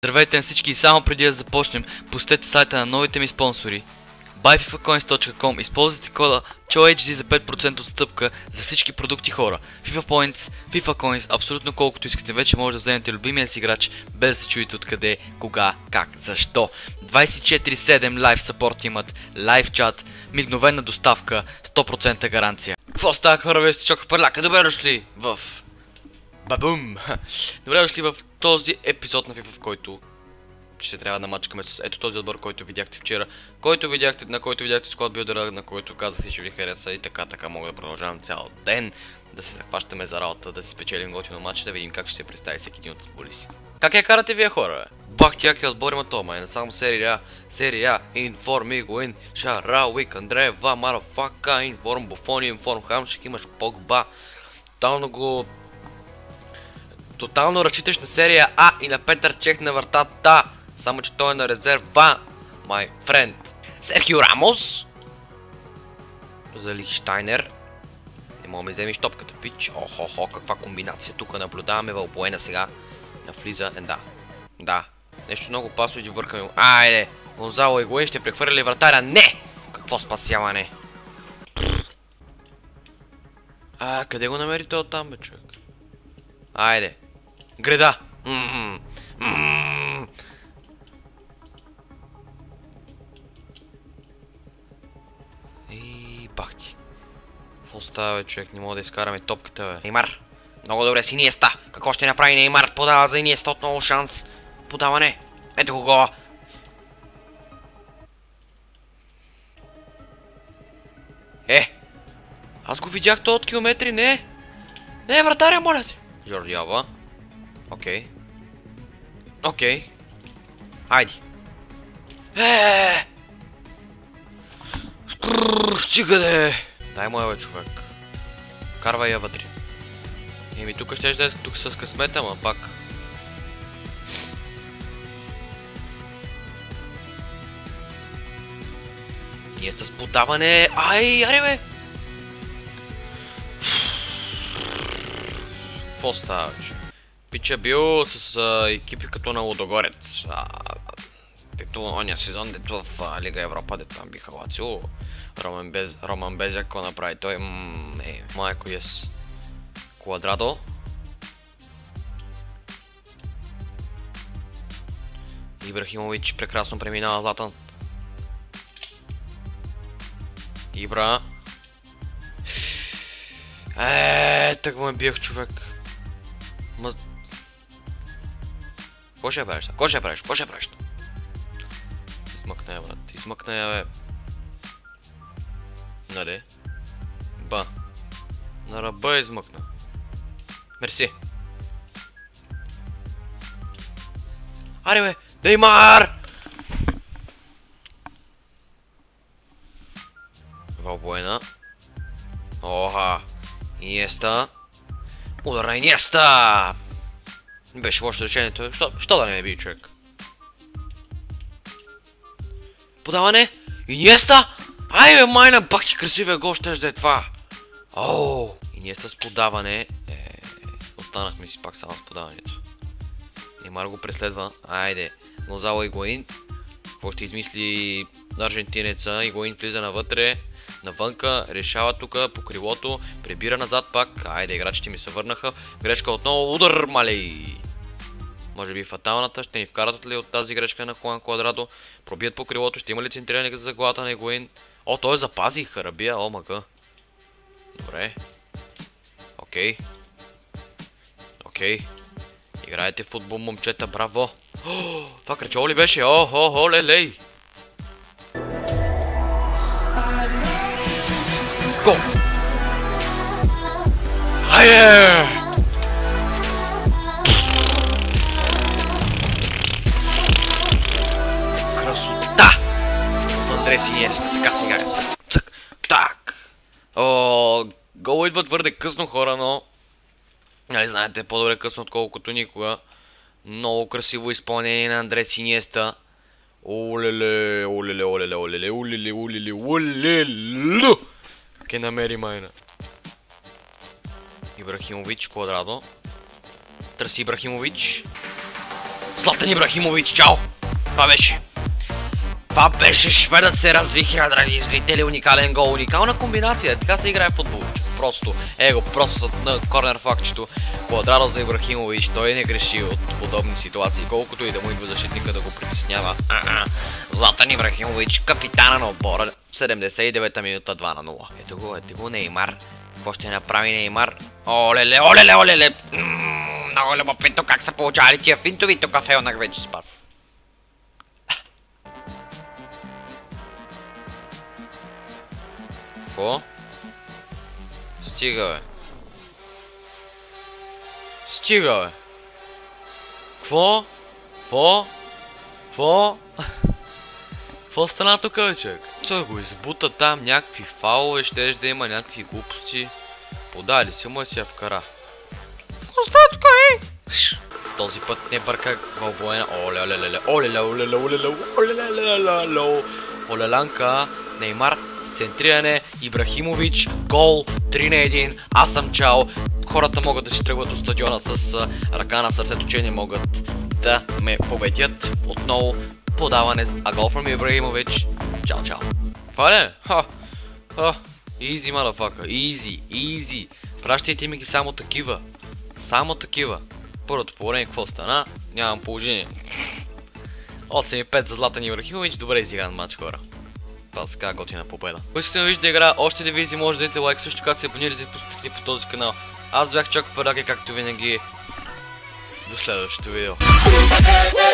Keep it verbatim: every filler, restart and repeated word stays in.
Здравейте на всички и само преди да започнем, посетете сайта на новите ми спонсори бай фифа койнс точка ком. Използвайте кода чоуейчди за пет процента отстъпка за всички продукти, хора. FIFA Points, FIFA Coins, абсолютно колкото искате. Вече може да вземете любимия си играч без да се чуете откъде, кога, как, защо. двайсет и четири седем лайв сапорт имат, лайв чат, мигновена доставка, сто процента гаранция. Какво става, хора? Вие сте Чока Парляка. Добре дошли в... Бабум! Добре дошли в този епизод на FIFA, в който ще трябва да мачкаме с ето този отбор, който видяхте вчера, който видяхте, на който видяхте склад билдера, на който казахте, че ви хареса, и така така мога да продължавам цял ден да се захващаме за работа, да си спечелим готино матч, да видим как ще се представи всеки един от футболистите. Как я карате вие, хора? Бах тяки отбор има то, май, не само серия, серия, информ, игуин, шара, уик, Андреева, марафака, информ, буфони, информ, хамшик, имаш Погба. Тотално го... Тотално разчиташ на серия А и на Петър Чех на вратата. Само че той е на резерва, my friend. Серхио Рамос за Лихштайнер. Не мога да ми вземеш топката, пич. Охо-хо, каква комбинация. Тук наблюдаваме Вълбоена сега. Навлиза, е, да. Да. Нещо много опасно и ги бъркаме. Айде! Гонзало Игуин ще прехвърля ли вратаря? Не! Какво спасяване? А, къде го намери той оттам, бе, човек? Айде. Греда! Ммм. Ммм. И бахти. Какво става, бе, човек? Не мога да изкараме топката, бе. Неймар! Много добре, с Иниеста! Какво ще направи Неймар? Подава за Иниеста, отново шанс. Подаване! Ето го гола! Е! Аз го видях то от километри, не! Не, вратаря, моля те! Жорди Алба. Окей. Окей. Айди. Еее! Стига де! Дай моя, бе, човек. Карвай я вътре. Еми, тук ще да е тук с късмета, ма пак. Ние сте с подаване. Ай, аре, бе! Какво става, че? Пича бил с а, екипи като на Лудогорец. А, дето оня сезон, дето в а, Лига Европа, дето там биха Лацио. Роман, Без, Роман Безяк, какво направи той? Ммм, е, майко, ес. Квадрадо. Ибрахимович прекрасно преминава Златан. Ибра. Еее, так ме биех, човек. Ма... Какво ще я правиш? Какво ще я правиш? Какво ще я правиш? Измъкна я, брат. Измъкна я, бе. Нали? Ба. На ръба измъкна. Мерси. Аре, бе! Неймар! Вълбоена. Оха! Иниеста. Удар на Иниеста! Беше лошо решението. Що, що да не ме би, човек? Подаване! Иниеста! Ай, бе, майна, бах ти красивия гол, ще да е това! Оу! Иниеста с подаване. Е, останахме си пак само с подаването. Неймар го преследва. Айде. Гонзало Игуин. Какво ще измисли аржентинеца? Игуин влиза навътре. Навънка, решава тук по крилото, прибира назад пак. Айде, играчите ми се върнаха. Грешка отново, удар, малей! Може би фаталната, ще ни вкарат ли от тази грешка на Хуан Квадрадо? Пробият по крилото, ще има ли центриране за главата на Игуин? О, той запази Харабия, о мага. Добре. Окей. Окей. Играете в футбол, момчета, браво! О, това кръчово ли беше? О, о, о, лелей! Гол! Айде! Красота! Андрес Иниеста, така сега. Цък, так! О, гол идва твърде късно, хора, но... Нали знаете, по-добре късно, отколкото никога. Много красиво изпълнение на Андрес Иниеста. Олеле, олеле, олеле, олеле, олеле, олеле, олеле. Ке намери майна. Ибрахимович, Квадрадо. Търси Ибрахимович. Златан Ибрахимович, чао! Това беше. Това беше шведът се развихира, драги зрители, уникален гол, уникална комбинация, така се играе в футбол. Просто, его, просто на корнер фактчето, Квадрадо за Ибрахимович, той не греши от подобни ситуации, колкото и да му идва защитника да го притеснява. Златан Ибрахимович, капитана на отбора, седемдесет и девета минута, два на нула. Ето го, ето го Неймар. Какво ще направи Неймар? Олеле, олеле, олеле! Много любопитно как са получавали тия финтови, тук Фелнер вече спас. Какво? Стига, бе. Стига, бе. Кво? Кво? Кво? Какво стана тук, бе, човек? Той го избута там, някакви фаули, щеш да има някакви глупости. Подали си му и си я вкара. Какво става тук, е? Този път не бърка вълбоена. Оле, оле, оле, оле, оле, оле, оле, оле, оле, оле, олеланка, Неймар, центриране, Ибрахимович, гол, три на едно, аз съм чао. Хората могат да си тръгват от стадиона с ръка на сърцето, че не могат да ме победят. Отново подаване, а гол from Ибрахимович. Чао, чао. Това ли? Ха, ха, easy, motherfucker, easy, easy. Пращайте ми ги само такива, само такива. Първото по-време какво стана? Нямам положение. осем и пет за Златан Ибрахимович, добре изигран матч, хора. Това сега готина победа. Ако искате да виждате игра още дивизии, може да дадете лайк, също така се абонирайте и пуснете по този канал. Аз бях Чако Параки, както винаги. До следващото видео.